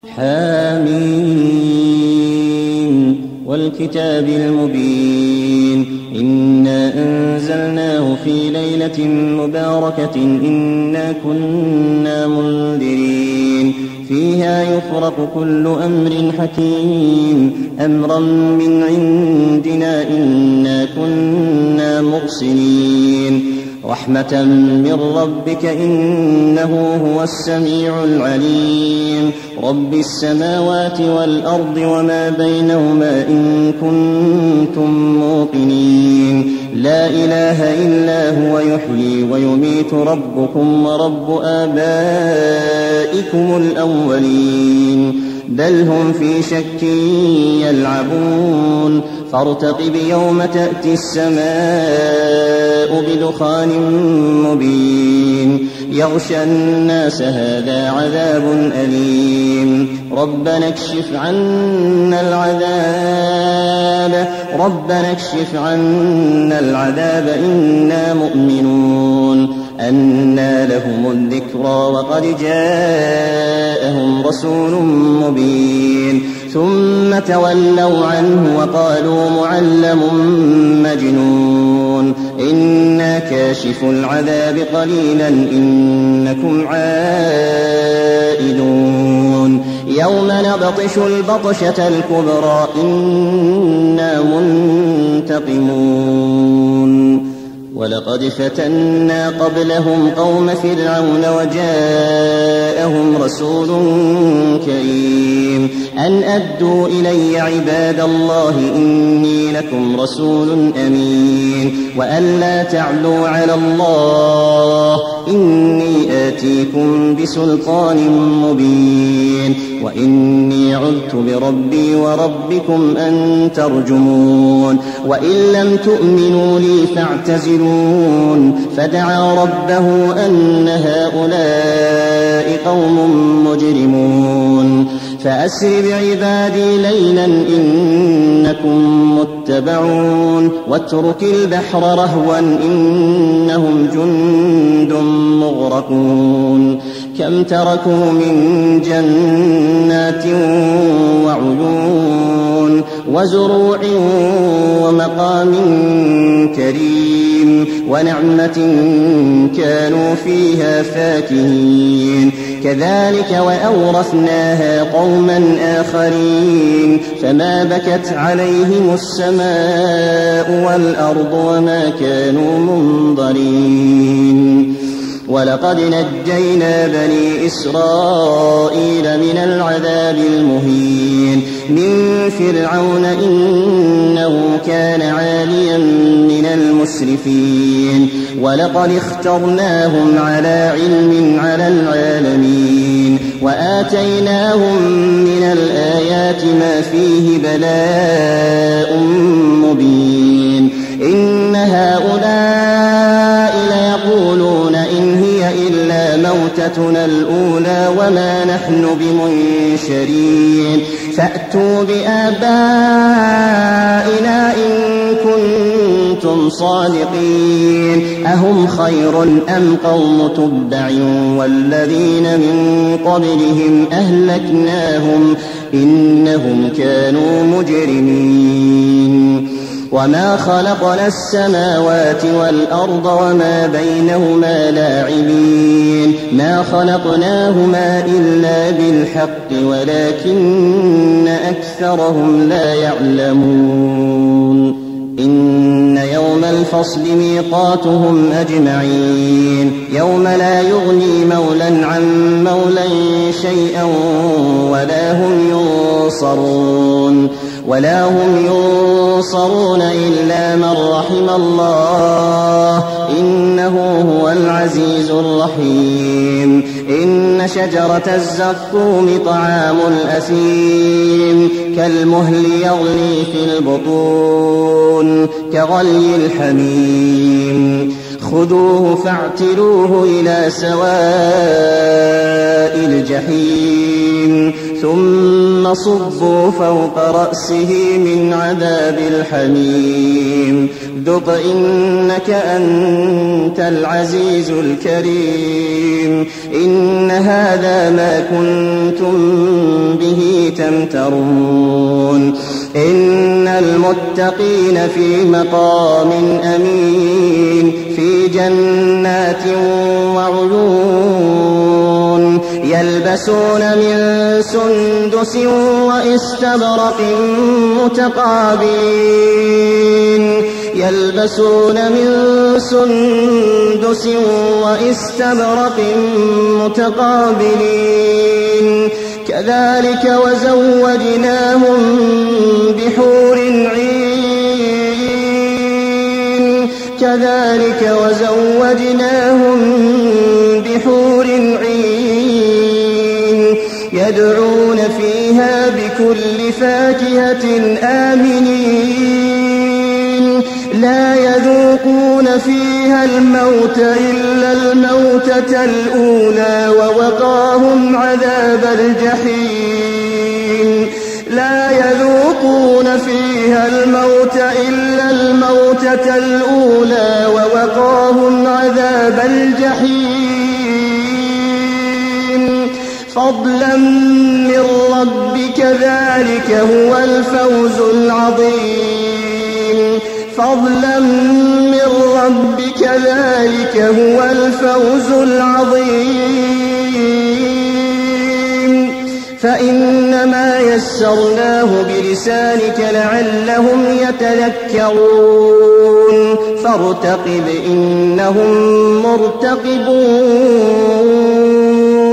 حميم والكتاب المبين إنا أنزلناه في ليلة مباركة إنا كنا منذرين فيها يفرق كل أمر حكيم أمرا من عندنا إنا كنا مرسلين رحمة من ربك إنه هو السميع العليم رب السماوات والأرض وما بينهما إن كنتم موقنين لا إله إلا هو يحيي ويميت ربكم ورب آبائكم الأولين بل هم في شك يلعبون فارتقب يوم تأتي السماء بدخان مبين يغشى الناس هذا عذاب أليم ربنا اكشف عنا العذاب إنا مؤمنون أنى لهم الذكرى وقد جاءهم رسول مبين ثم تولوا عنه وقالوا معلم مجنون إنا كاشف العذاب قليلا إنكم عائدون يوم نبطش البطشة الكبرى إنا منتقمون ولقد فتنا قبلهم قوم فرعون وجاءهم رسول كريم أن أدوا إلي عباد الله إني لكم رسول أمين وأن لا تعلوا على الله إني آتيكم بسلطان مبين وإني عذت بربي وربكم أن ترجمون وإن لم تؤمنوا لي فاعتزلون فدعا ربه أن هؤلاء قوم مجرمون فأسر بعبادي ليلا إنكم متبعون واترك البحر رهوا إنهم جند مغرقون كم تركوا من جنات وعيون وزروع ومقام كريم ونعمة كانوا فيها فاكهين كذلك وأورثناها قوما آخرين فما بكت عليهم السماء والأرض وما كانوا منظرين ولقد نجينا بني إسرائيل من العذاب المهين من فرعون إنه كان عاليا من المسرفين ولقد اخترناهم على علم على العالمين وآتيناهم من الآيات ما فيه بلاء مبين إن هؤلاء ليقولون إن هي إلا موتتنا الأولى وما نحن بمنشرين فأتوا بآبائنا إن كنتم صادقين أهم خير أم قوم تبع والذين من قبلهم أهلكناهم إنهم كانوا مجرمين وما خلقنا السماوات والأرض وما بينهما لاعبين ما خلقناهما إلا بالحق ولكن أكثرهم لا يعلمون إن يوم الفصل ميقاتهم أجمعين يوم لا يغني مولى عن مولى شيئا ولا هم ينصرون إلا من رحم الله إنه هو العزيز الرحيم إن شجرة الزقوم طعام الأثيم كالمهل يغلي في البطون كغلي الحميم خذوه فاعتلوه إلى سواء الجحيم ثم صبوا فوق رأسه من عذاب الحميم ذق إنك أنت العزيز الكريم إن هذا ما كنتم به تمترون إن المتقين في مقام أمين في جنات وعيون يلبسون من سندس وإستبرق متقابلين يلبسون من سندس وإستبرق متقابلين كذلك وزوجناهم بحور عين كذلك وزوجناهم بحور عين يدعون فيها بكل فاكهة آمنين لا يذوقون فيها الموت إلا الموتة الأولى ووقاهم عذاب الجحيم لا يذوقون فيها الموت إلا الموتة الأولى ووقاهم عذاب الجحيم فضلا من ربك ذلك هو الفوز العظيم فضلا من ربك ذلك هو الفوز العظيم فإنما يسرناه بلسانك لعلهم يتذكرون فارتقب إنهم مرتقبون